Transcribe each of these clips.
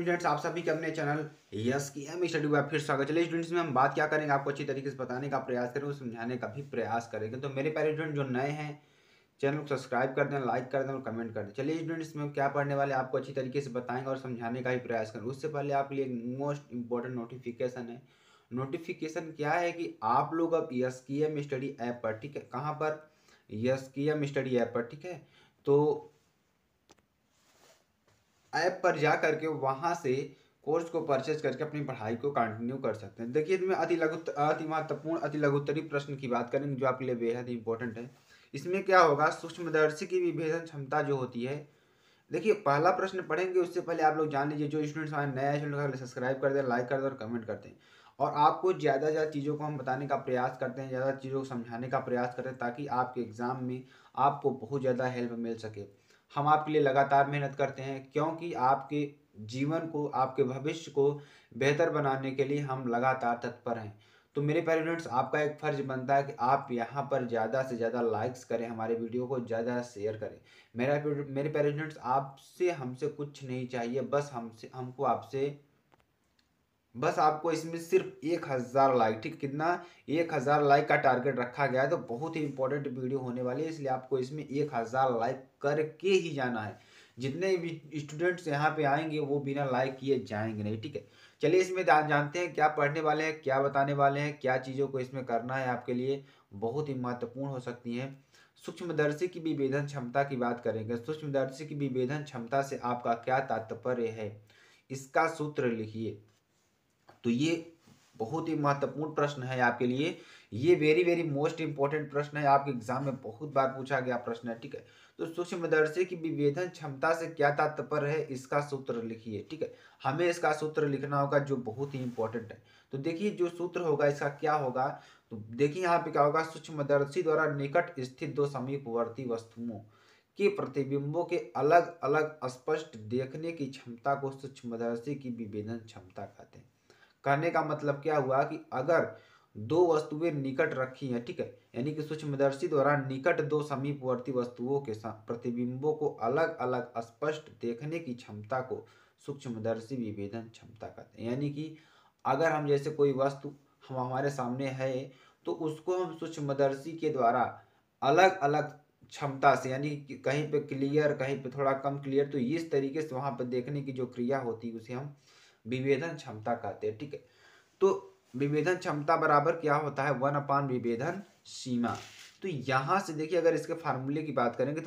Students, आप सभी के अपने चैनल यस की एम स्टडी में फिर स्वागत। चलिए स्टूडेंट्स, में हम बात क्या करेंगे, आपको अच्छी तरीके से बताने का प्रयास करेंगे, समझाने का भी प्रयास करेंगे। तो मेरे प्यारे स्टूडेंट जो नए हैं, चैनल को सब्सक्राइब कर दें, लाइक कर दें और कमेंट कर दें। चलिए स्टूडेंट्स, में क्या पढ़ने वाले आपको अच्छी तरीके से बताएंगे और समझाने का भी प्रयास करेंगे। उससे पहले आपके लिए एक मोस्ट इंपॉर्टेंट नोटिफिकेशन है। नोटिफिकेशन क्या है कि आप लोग अब यस की एम स्टडी ऐप पर, ठीक है, कहाँ पर, यस की एम स्टडी ऐप पर, ठीक है। तो ऐप पर जा करके वहाँ से कोर्स को परचेज करके अपनी पढ़ाई को कंटिन्यू कर सकते हैं। देखिए, इसमें अति महत्वपूर्ण अति लघुत्तरी प्रश्न की बात करेंगे जो आपके लिए बेहद ही इंपॉर्टेंट है। इसमें क्या होगा, सूक्ष्मदर्शी की विभेदन क्षमता जो होती है। देखिए, पहला प्रश्न पढ़ेंगे उससे पहले आप लोग जान लीजिए, जो स्टूडेंट्स हमारे नए चैनल सब्सक्राइब कर दें, लाइक कर दें और कमेंट करते हैं। और आपको ज़्यादा से ज़्यादा चीज़ों को हम बताने का प्रयास करते हैं, ज़्यादा चीज़ों को समझाने का प्रयास करते हैं, ताकि आपके एग्ज़ाम में आपको बहुत ज़्यादा हेल्प मिल सके। हम आपके लिए लगातार मेहनत करते हैं, क्योंकि आपके जीवन को, आपके भविष्य को बेहतर बनाने के लिए हम लगातार तत्पर हैं। तो मेरे प्यारे स्टूडेंट्स, आपका एक फ़र्ज़ बनता है कि आप यहाँ पर ज़्यादा से ज़्यादा लाइक्स करें, हमारे वीडियो को ज़्यादा शेयर करें। मेरे प्यारे स्टूडेंट्स, आपसे हमसे कुछ नहीं चाहिए, बस आपको इसमें सिर्फ 1000 लाइक, ठीक, कितना, 1000 लाइक का टारगेट रखा गया है। तो बहुत ही इंपॉर्टेंट वीडियो होने वाली है, इसलिए आपको इसमें 1000 लाइक करके ही जाना है। जितने भी स्टूडेंट्स यहाँ पे आएंगे वो बिना लाइक किए जाएंगे नहीं, ठीक है। चलिए इसमें जानते हैं क्या पढ़ने वाले हैं, क्या बताने वाले हैं, क्या चीज़ों को इसमें करना है, आपके लिए बहुत ही महत्वपूर्ण हो सकती है। सूक्ष्मदर्शी की विभेदन क्षमता की बात करेंगे। सूक्ष्मदर्शी की विभेदन क्षमता से आपका क्या तात्पर्य है, इसका सूत्र लिखिए। तो ये बहुत ही महत्वपूर्ण प्रश्न है आपके लिए। ये वेरी वेरी मोस्ट इंपॉर्टेंट प्रश्न है, आपके एग्जाम में बहुत बार पूछा गया प्रश्न है, ठीक है। तो सूक्ष्मदर्शी की विभेदन क्षमता से क्या तात्पर्य है, इसका सूत्र लिखिए, ठीक है। हमें इसका सूत्र लिखना होगा जो बहुत ही इंपॉर्टेंट है। तो देखिए, जो सूत्र होगा इसका क्या होगा, तो देखिए यहाँ पे क्या होगा, सूक्ष्मदर्शी द्वारा निकट स्थित दो समीपवर्ती वस्तुओं के प्रतिबिंबों के अलग अलग स्पष्ट देखने की क्षमता को सूक्ष्मदर्शी की विभेदन क्षमता कहते हैं। कहने का मतलब क्या हुआ कि अगर दो वस्तुएं निकट रखी हैं, ठीक है, यानी कि सूक्ष्मदर्शी द्वारा निकट दो समीपवर्ती वस्तुओं के प्रतिबिंबों को अलग अलग स्पष्ट देखने की क्षमता को सूक्ष्मदर्शी विभेदन क्षमता कहते हैं। यानी कि अगर हम जैसे कोई वस्तु हम हमारे सामने है, तो उसको हम सूक्ष्मदर्शी के द्वारा अलग अलग क्षमता से, यानी कि कहीं पे क्लियर, कहीं पे थोड़ा कम क्लियर, तो इस तरीके से वहां पर देखने की जो क्रिया होती है उसे हम विभेदन क्षमता कहते हैं, ठीक है। तो विभेदन क्षमता बराबर क्या होता है, 1/विभेदन सीमा। तो यहाँ से देखिए, अगर इसके फार्मूले की बात करेंगे तो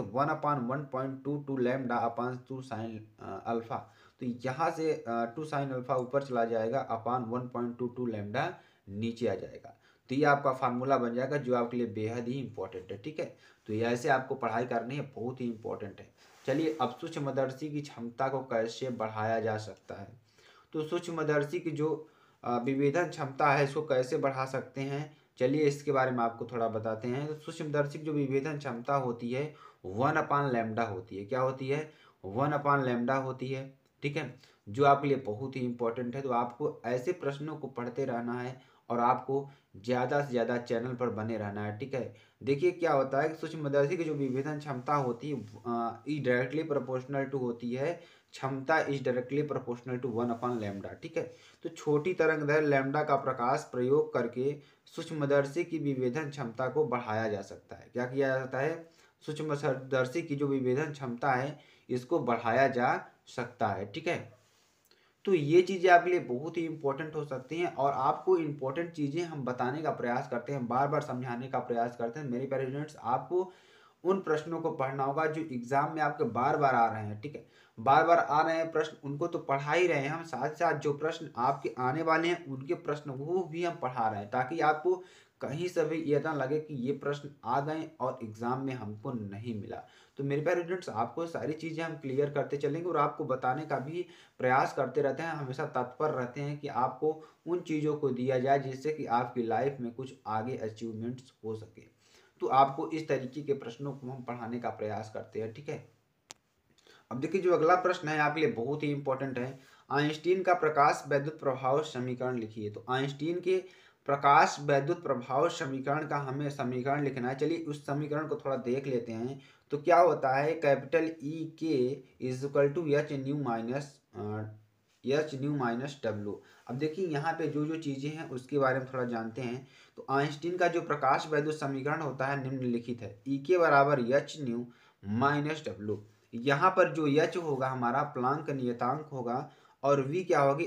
1/1.22 लैम्डा अपान 2 साइन अल्फा। तो यहाँ से 2 साइन अल्फा ऊपर चला जाएगा, अपान 1.22 लैम्डा नीचे आ जाएगा। तो ये आपका फार्मूला बन जाएगा, जो आपके लिए बेहद ही इंपॉर्टेंट है, ठीक है। तो ये ऐसे आपको पढ़ाई करनी है, बहुत ही इंपॉर्टेंट है। चलिए, अब सूक्ष्मदर्शी की क्षमता को कैसे बढ़ाया जा सकता है। तो सूक्ष्मदर्शी की जो विभेदन क्षमता है, इसको कैसे बढ़ा सकते हैं, चलिए इसके बारे में आपको थोड़ा बताते हैं। तो सूक्ष्मदर्शी की जो विभेदन क्षमता होती है 1/लैम्डा होती है। क्या होती है, 1/लैम्डा होती है, ठीक है। जो आपके लिए बहुत ही इंपॉर्टेंट है। तो आपको ऐसे प्रश्नों को पढ़ते रहना है और आपको ज़्यादा से ज़्यादा चैनल पर बने रहना है, ठीक है। देखिए क्या होता है कि सूक्ष्मदर्शी की जो विभेदन क्षमता होती है ई डायरेक्टली प्रोपोर्शनल टू होती है, क्षमता इज डायरेक्टली प्रोपोर्शनल टू 1/लैम्डा, ठीक है। तो छोटी तरंगदैर्घ्य लैम्डा का प्रकाश प्रयोग करके सूक्ष्मदर्शी की विभेदन क्षमता को बढ़ाया जा सकता है। क्या किया जाता है, सूक्ष्मदर्शी की जो विभेदन क्षमता है इसको बढ़ाया जा सकता है, ठीक है। तो ये चीज़ें आपके लिए बहुत ही इंपॉर्टेंट हो सकती हैं, और आपको इंपॉर्टेंट चीज़ें हम बताने का प्रयास करते हैं, बार बार समझाने का प्रयास करते हैं। मेरे प्यारे स्टूडेंट्स, आपको उन प्रश्नों को पढ़ना होगा जो एग्जाम में आपके बार बार आ रहे हैं, ठीक है। बार बार आ रहे हैं प्रश्न, उनको तो पढ़ा ही रहे हैं हम, साथ साथ जो प्रश्न आपके आने वाले हैं उनके प्रश्न वो भी हम पढ़ा रहे हैं, ताकि आपको कहीं से भी ये ना लगे कि ये प्रश्न आ गए और एग्जाम में हमको नहीं मिला। तो मेरे प्यारे स्टूडेंट्स, आपको सारी चीज़ें हम क्लियर करते चलेंगे और आपको बताने का भी प्रयास करते रहते हैं, हमेशा तत्पर रहते हैं कि आपको उन चीज़ों को दिया जाए जिससे कि आपकी लाइफ में कुछ आगे अचीवमेंट्स हो सके। तो आपको इस तरीके के प्रश्नों को हम पढ़ाने का प्रयास करते हैं, ठीक है। अब देखिए, जो अगला प्रश्न है आपके लिए बहुत ही इंपॉर्टेंट है। आइंस्टीन का प्रकाश वैद्युत प्रभाव समीकरण लिखिए। तो आइंस्टीन के प्रकाश वैद्युत प्रभाव समीकरण का हमें समीकरण लिखना है। चलिए उस समीकरण को थोड़ा देख लेते हैं। तो क्या होता है, capital E K is equal to H nu minus H nu minus W. अब देखिए यहाँ पे जो जो चीज़ें हैं उसके बारे में थोड़ा जानते हैं। तो आइंस्टीन का जो प्रकाश वैद्युत समीकरण होता है निम्नलिखित है, ई के बराबर एच न्यू माइनस डब्ल्यू। यहाँ पर जो एच होगा हमारा प्लांक नियतांक होगा, और वी क्या होगी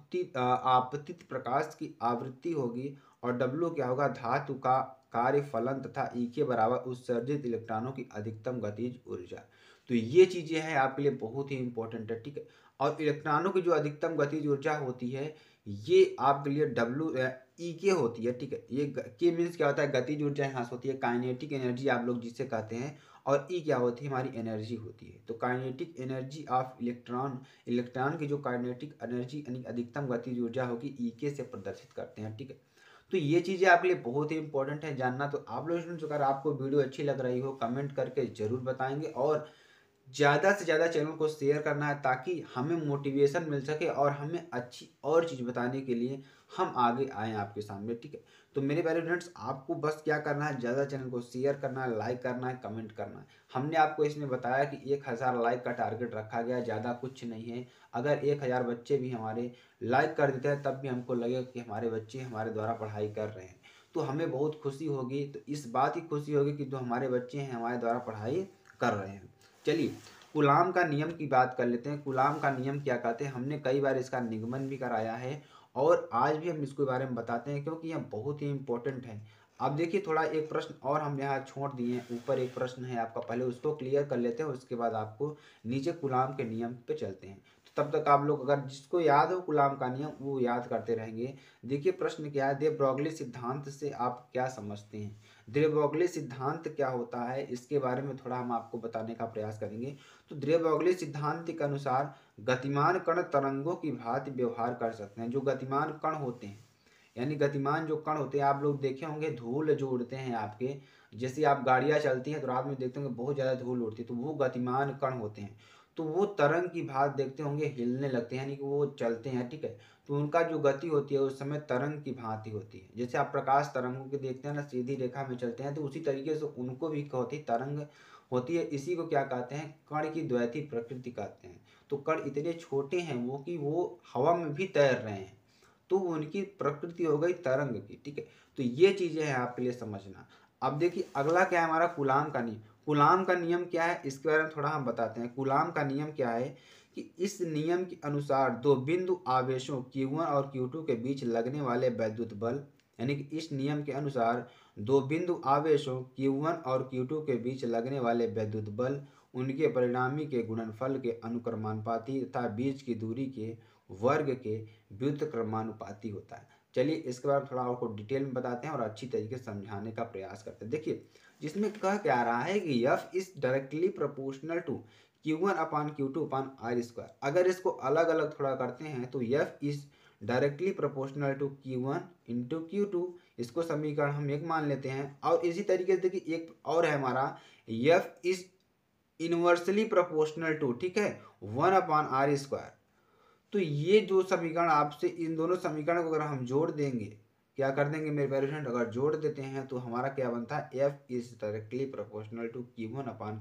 आपतित प्रकाश की आवृत्ति होगी, और डब्ल्यू क्या होगा धातु का कार्य फलन, तथा ई के बराबर उत्सर्जित इलेक्ट्रॉनों की अधिकतम गतिज ऊर्जा। तो ये चीज़ें हैं आपके लिए बहुत ही इंपॉर्टेंट है, ठीक है। और इलेक्ट्रॉनों की जो अधिकतम गतिज ऊर्जा होती है ये आपके लिए डब्ल्यू ई के होती है, ठीक है। ये के मीन्स क्या होता है, गतिज ऊर्जा यहाँ से होती है, काइनेटिक एनर्जी आप लोग जिसे कहते हैं, और ई क्या होती है, हमारी एनर्जी होती है। तो kinetic energy of electron, electron की जो काइनेटिक एनर्जी यानी अधिकतम गतिज ऊर्जा होगी ई के से प्रदर्शित करते हैं, ठीक है। तो ये चीज़ें आपके लिए बहुत ही इंपॉर्टेंट है जानना। तो आप लोग स्टूडेंट्स अगर आपको वीडियो अच्छी लग रही हो कमेंट करके ज़रूर बताएंगे, और ज़्यादा से ज़्यादा चैनल को शेयर करना है ताकि हमें मोटिवेशन मिल सके और हमें अच्छी और चीज़ बताने के लिए हम आगे आएँ आपके सामने, ठीक है। तो मेरे प्यारे फ्रेंड्स आपको बस क्या करना है, ज़्यादा चैनल को शेयर करना है, लाइक करना है, कमेंट करना है। हमने आपको इसमें बताया कि 1000 लाइक का टारगेट रखा गया है, ज़्यादा कुछ नहीं है। अगर 1000 बच्चे भी हमारे लाइक कर देते हैं तब भी हमको लगेगा कि हमारे बच्चे हमारे द्वारा पढ़ाई कर रहे हैं, तो हमें बहुत खुशी होगी। तो इस बात की खुशी होगी कि जो हमारे बच्चे हैं हमारे द्वारा पढ़ाई कर रहे हैं। चलिए कूलाम का नियम की बात कर लेते हैं। कूलाम का नियम क्या कहते हैं, हमने कई बार इसका निगमन भी कराया है, और आज भी हम इसके बारे में बताते हैं क्योंकि यह बहुत ही इंपॉर्टेंट है। अब देखिए थोड़ा एक प्रश्न और हम यहाँ छोड़ दिए हैं, ऊपर एक प्रश्न है आपका, पहले उसको क्लियर कर लेते हैं, उसके बाद आपको नीचे कूलाम के नियम पे चलते हैं। तो तब तक आप लोग अगर जिसको याद हो कूलाम का नियम वो याद करते रहेंगे। देखिए प्रश्न क्या है, दे ब्रोगली सिद्धांत से आप क्या समझते हैं। दे ब्रोगली सिद्धांत क्या होता है इसके बारे में थोड़ा हम आपको बताने का प्रयास करेंगे। तो दे ब्रोगली सिद्धांत के अनुसार गतिमान कण तरंगों की भांति व्यवहार कर सकते हैं। जो गतिमान कण होते हैं यानी गतिमान जो कण होते हैं, आप लोग देखे होंगे धूल जो उड़ते हैं आपके, जैसे आप गाड़ियां चलती हैं तो रात में देखते होंगे बहुत ज़्यादा धूल उड़ती है, तो वो गतिमान कण होते हैं। तो वो तरंग की भांति देखते होंगे हिलने लगते हैं, यानी कि वो चलते हैं, ठीक है। तो उनका जो गति होती है उस समय तरंग की भांति होती है। जैसे आप प्रकाश तरंगों के देखते हैं ना, सीधी रेखा में चलते हैं, तो उसी तरीके से उनको भी होती तरंग होती है। इसी को क्या कहते हैं, कण की द्वैती प्रकृति कहते हैं। तो कण इतने छोटे हैं वो कि वो हवा में भी तैर रहे हैं, तो उनकी प्रकृति हो गई तरंग की, ठीक है। तो ये चीजें हैं आपके लिए समझना। अब देखिए अगला क्या है हमारा कूलाम का नियम। कूलाम का नियम क्या है इसके बारे में थोड़ा हम बताते हैं। कूलाम का नियम क्या है कि इस नियम के अनुसार दो बिंदु आवेशों Q1 और Q2 के बीच लगने वाले वैद्युत बल, यानी कि इस नियम के अनुसार दो बिंदु आवेशों Q1 और Q2 के बीच लगने वाले वैद्युत बल उनके परिणामी के गुणनफल के अनुक्रमानुपाती तथा बीच की दूरी के वर्ग के व्युत्क्रमानुपाती होता है। चलिए इसके बाद थोड़ा आपको डिटेल में बताते हैं और अच्छी तरीके से समझाने का प्रयास करते हैं। देखिए जिसमें कह क्या रहा है कि F is directly proportional to Q1 upon Q2 upon R square. अगर इसको अलग अलग थोड़ा करते हैं तो F is directly proportional to Q1 into Q2, इसको समीकरण हम एक मान लेते हैं। और इसी तरीके से देखिए एक और है हमारा, F is inversely proportional to, ठीक है, 1 अपान आर स्क्वायर। तो ये जो समीकरण आपसे, इन दोनों समीकरण को अगर हम जोड़ देंगे, क्या कर देंगे मेरे प्यारे फ्रेंड, अगर जोड़ देते हैं तो हमारा क्या बनता है, F is directly proportional to Q1 upon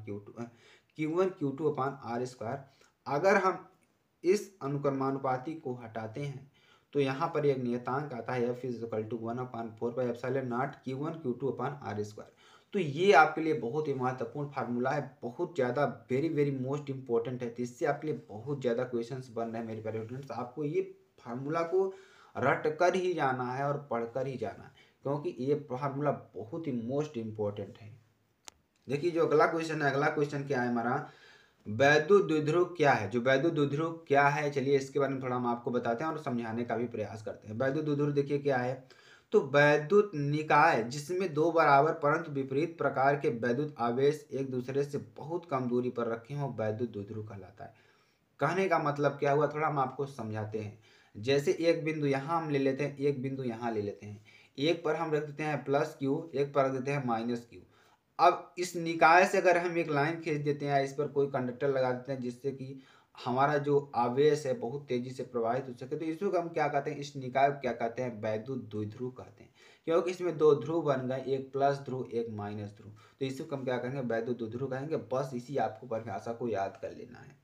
Q2 upon R square. अगर हम इस अनुक्रमानुपाती को हटाते हैं तो यहाँ पर एक नियतांक आता है, F is equal to 1/4πε0 Q1 Q2 upon R square. तो ये आपके लिए बहुत ही महत्वपूर्ण फार्मूला है, बहुत ज़्यादा वेरी वेरी मोस्ट इंपॉर्टेंट है। तो इससे आपके लिए बहुत ज़्यादा क्वेश्चंस बन रहे हैं मेरे प्यारे स्टूडेंट्स। आपको ये फार्मूला को रट कर ही जाना है और पढ़ कर ही जाना है, क्योंकि ये फार्मूला बहुत ही मोस्ट इंपॉर्टेंट है। देखिए जो अगला क्वेश्चन है, अगला क्वेश्चन क्या है हमारा, वैद्युत द्विध्रुव क्या है। जो वैद्युत द्विध्रुव क्या है, चलिए इसके बारे में थोड़ा हम आपको बताते हैं और समझाने का भी प्रयास करते हैं। वैद्युत द्विध्रुव देखिए क्या है, तो वैद्युत निकाय जिसमें दो बराबर परंतु विपरीत प्रकार के वैद्युत आवेश एक दूसरे से बहुत कम दूरी पर रखे हों, वैद्युत द्विध्रुव कहलाता है। कहने का मतलब क्या हुआ, थोड़ा हम आपको समझाते हैं। जैसे एक बिंदु यहाँ हम ले लेते हैं, एक बिंदु यहाँ ले लेते हैं, एक पर हम रख देते हैं प्लस क्यू, एक पर रख देते हैं माइनस क्यू। अब इस निकाय से अगर हम एक लाइन खींच देते हैं, इस पर कोई कंडक्टर लगा देते हैं जिससे कि हमारा जो आवेश है बहुत तेजी से प्रवाहित हो सके, तो इसको हम क्या कहते हैं, इस निकाय को क्या कहते हैं, वैद्युत द्विध्रुव कहते हैं। क्योंकि इसमें दो ध्रुव बन गए, एक प्लस ध्रुव एक माइनस ध्रुव, तो इसको हम क्या कहेंगे, वैद्युत द्विध्रुव कहेंगे। बस इसी आपको परिभाषा को याद कर लेना है।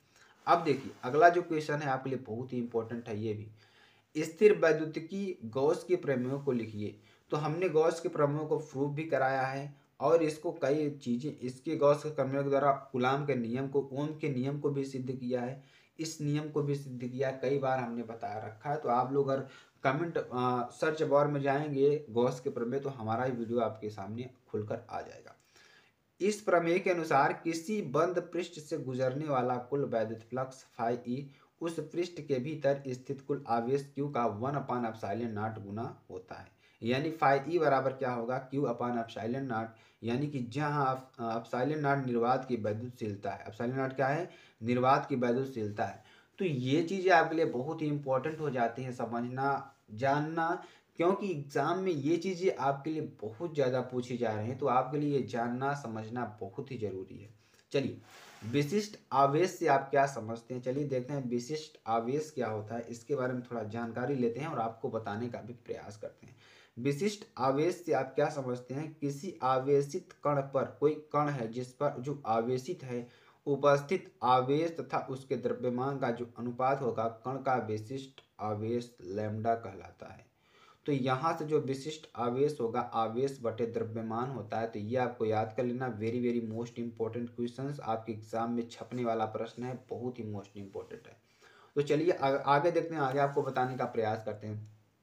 अब देखिए अगला जो क्वेश्चन है आपके लिए बहुत ही इंपॉर्टेंट है ये भी। स्थिर वैद्युतिकी गॉस के प्रमेयों को लिखिए। तो हमने गॉस के प्रमेयों को प्रूव भी कराया है और इसको कई चीज़ें इसके गॉस के प्रमेयों के द्वारा कूलाम के नियम को, ओम के नियम को भी सिद्ध किया है, इस नियम को भी सिद्ध किया, कई बार हमने बताया रखा है। तो आप लोग अगर कमेंट सर्च बार में जाएंगे गॉस के प्रमेय तो हमारा ही वीडियो आपके सामने खुलकर आ जाएगा। इस प्रमेय के अनुसार किसी बंद पृष्ठ से गुजरने वाला कुल वैद्युत फ्लक्स फाई ई उस पृष्ठ के भीतर स्थित कुल आवेश Q का 1/ε0 गुना होता है। यानी फाई ई बराबर क्या होगा, Q/ε0। यानी कि जहाँ ε0 निर्वात की वैद्युतशीलता है, ε0 क्या है, निर्वात की वैद्युतशीलता है। तो ये चीज़ें आपके लिए बहुत ही इंपॉर्टेंट हो जाती हैं समझना, जानना, क्योंकि एग्जाम में ये चीज़ें आपके लिए बहुत ज़्यादा पूछी जा रही हैं। तो आपके लिए ये जानना समझना बहुत ही ज़रूरी है। चलिए विशिष्ट आवेश से आप क्या समझते हैं, चलिए देखते हैं विशिष्ट आवेश क्या होता है, इसके बारे में थोड़ा जानकारी लेते हैं और आपको बताने का भी प्रयास करते हैं। विशिष्ट आवेश से आप क्या समझते हैं, किसी आवेशित कण पर, कोई कण है जिस पर जो आवेशित है, उपस्थित आवेश तथा उसके द्रव्यमान का जो अनुपात होगा कण का विशिष्ट आवेश लैम्डा कहलाता है। तो यहाँ से जो विशिष्ट आवेश होगा आवेश बटे द्रव्यमान होता है। तो ये आपको याद कर लेना, very very most important questions आपके एग्जाम में छपने वाला प्रश्न है, बहुत ही मोस्ट इंपॉर्टेंट है। तो चलिए आगे देखते हैं, आगे आपको बताने का प्रयास करते हैं।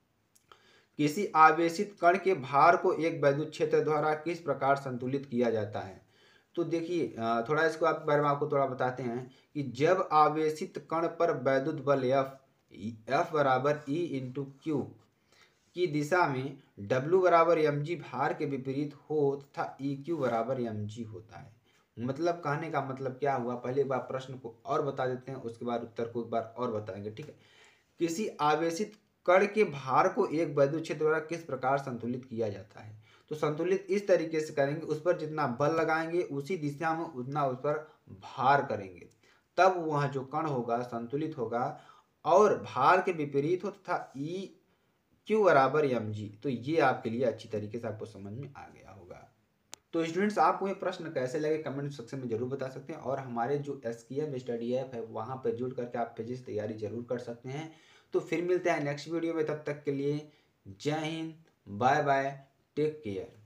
किसी आवेशित कण के भार को एक वैद्युत क्षेत्र द्वारा किस प्रकार संतुलित किया जाता है। तो देखिए थोड़ा इसको आप बारे में आपको थोड़ा बताते हैं कि जब आवेशित कण पर वैद्युत बल F बराबर E इंटू क्यू की दिशा में W बराबर mg भार के विपरीत हो तथा EQ बराबर mg होता है। मतलब कहने का मतलब क्या हुआ, पहले एक बार प्रश्न को और बता देते हैं, उसके बाद उत्तर को एक बार और बताएंगे, ठीक है। किसी आवेशित कण के भार को एक वैद्युत क्षेत्र द्वारा किस प्रकार संतुलित किया जाता है। तो संतुलित इस तरीके से करेंगे, उस पर जितना बल लगाएंगे उसी दिशा में उतना उस पर भार करेंगे, तब वह जो कण होगा संतुलित होगा और भार के विपरीत हो तथा ई Q बराबर mg। तो ये आपके लिए अच्छी तरीके से आपको समझ में आ गया होगा। तो स्टूडेंट्स आपको ये प्रश्न कैसे लगे कमेंट सेक्शन में जरूर बता सकते हैं और हमारे जो SKM स्टडी ऐप है वहाँ पर जुड़ करके आप फिजिक्स तैयारी जरूर कर सकते हैं। तो फिर मिलते हैं नेक्स्ट वीडियो में, तब तक के लिए जय हिंद, बाय बाय, टेक केयर।